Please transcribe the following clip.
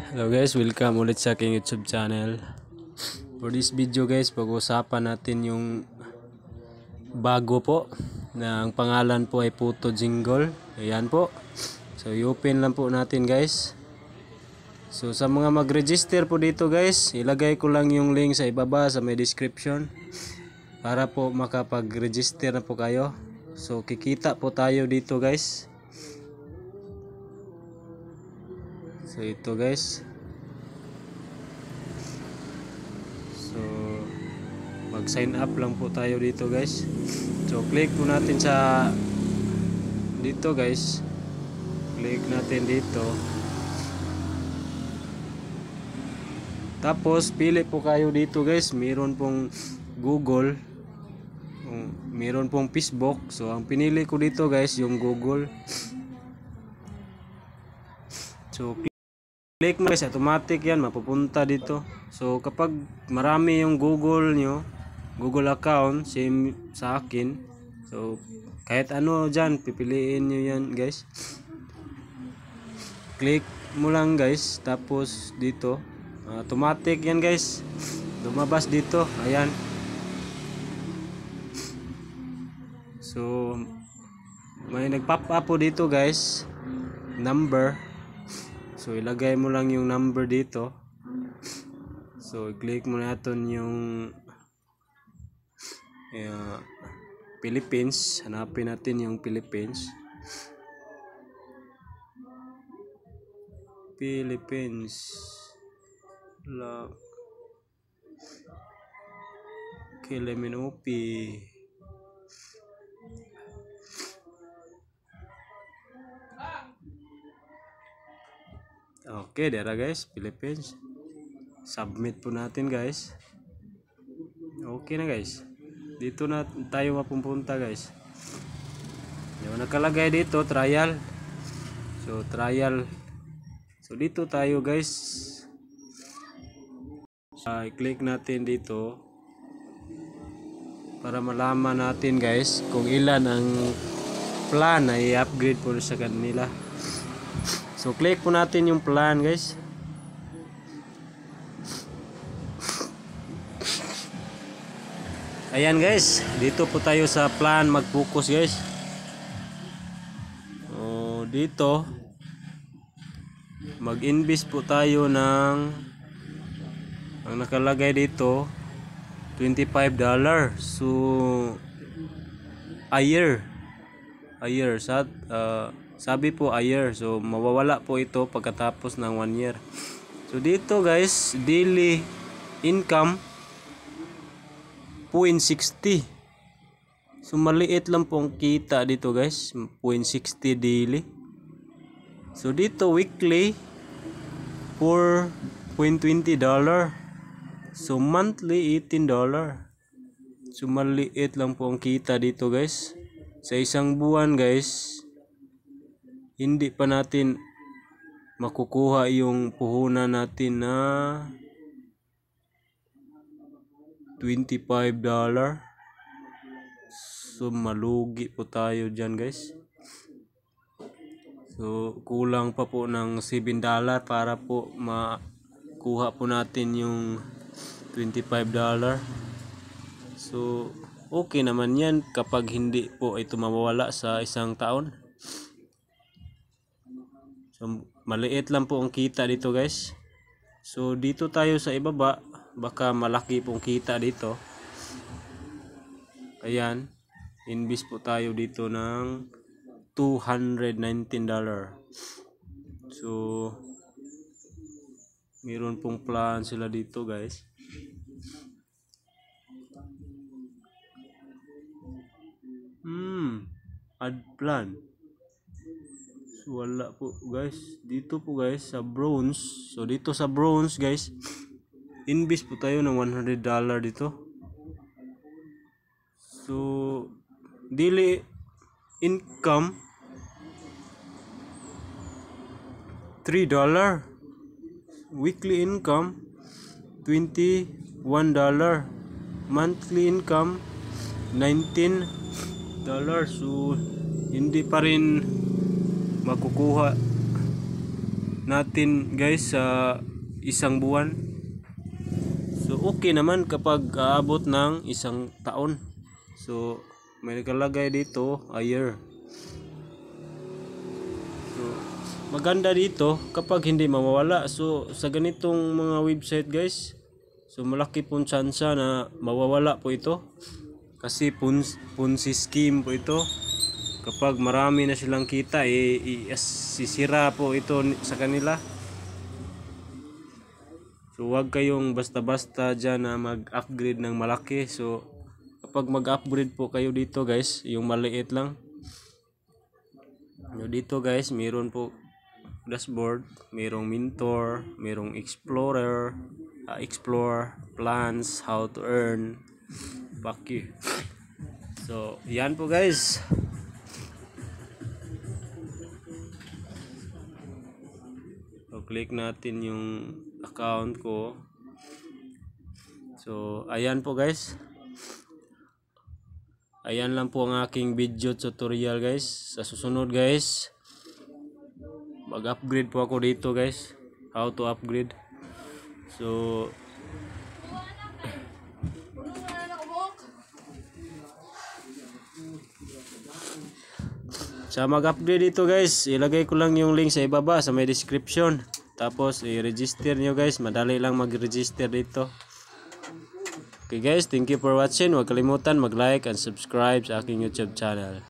Hello guys, welcome ulit sa aking YouTube channel. For this video guys, pag-uusapan natin yung bago po na ang pangalan po ay Photo Jingle. Ayan po. So i-open lang po natin guys. So sa mga mag-register po dito guys, ilagay ko lang yung link sa ibaba sa may description para po makapag-register na po kayo. So kikita po tayo dito guys. So ito guys. So mag-sign up lang po tayo dito guys. So click po natin sa dito guys. Click natin dito. Tapos pili po kayo dito guys. Meron pong Google. Meron pong Facebook. So ang pinili ko dito guys yung Google. So click mo guys, automatic yan, mapupunta dito. So kapag marami yung Google nyo, Google account, same sa akin. So kahit ano dyan, pipiliin nyo yan guys. Click mo lang guys, tapos dito, automatic yan guys. Lumabas dito, ayan. So may nag-pop up po dito guys, number. So ilagay mo lang yung number dito. So i-click mo natin yung Philippines. Hanapin natin yung Philippines. Philippines. Kiliminopi. Okay, dera guys, Philippines. Submit po natin guys. Okay na guys. Dito na tayo mapupunta guys. Yung nakalagay dito, trial. So, trial. So, dito tayo guys. I-click natin dito. Para malaman natin guys kung ilan ang plan na i-upgrade po sa kanila. So click po natin yung plan guys. Ayan guys, dito po tayo sa plan mag-focus guys. So dito mag-invest po tayo ng ang nakalagay dito $25. So a year sabi po a year. So mawawala po ito pagkatapos ng 1 year. So dito guys, daily income 0.60. So maliit lang pong kita dito guys, 0.60 daily. So dito weekly $4.20. So monthly $18. So maliit lang po ang kita dito guys. Sa isang buwan guys, hindi pa natin makukuha yung puhunan natin na $25. So malugi po tayo dyan guys. So kulang pa po ng $7 para po makuha po natin yung $25. So okay naman yan kapag hindi po ito mawawala sa isang taon. So maliit lang po ang kita dito guys. So dito tayo sa ibaba, baka malaki pong kita dito. Ayan, invest po tayo dito ng $219. So meron pong plan sila dito guys. Add plan. So wala po guys. Dito po guys sa bronze. So dito sa bronze guys, invest po tayo ng $100 dito. So daily income $3. Weekly income $21. Monthly income $19. So hindi pa rin makukuha natin guys sa isang buwan. So okay naman kapag aabot ng isang taon. So may nakalagay dito a year. So maganda dito kapag hindi mawawala. So sa ganitong mga website guys, so malaki pong tsansa na mawawala po ito. Kasi Ponzi scheme po ito. Kapag marami na silang kita, sisira po ito sa kanila. So huwag kayong basta-basta dyan na mag-upgrade ng malaki. So kapag mag-upgrade po kayo dito guys, yung maliit lang. So, dito guys, mayroon po dashboard, mayroong mentor, mayroong explorer, explore, plans, how to earn, paki. So yan po guys. So click natin yung account ko. So ayan po guys. Ayan lang po ang aking video tutorial guys. Sa susunod guys, mag-upgrade po ako dito guys. How to upgrade. So sa mag-upgrade dito guys, ilagay ko lang yung link sa ibaba sa may description. Tapos i-register nyo guys, madali lang mag-register dito. Okay guys, thank you for watching. Huwag kalimutan mag-like and subscribe sa aking YouTube channel.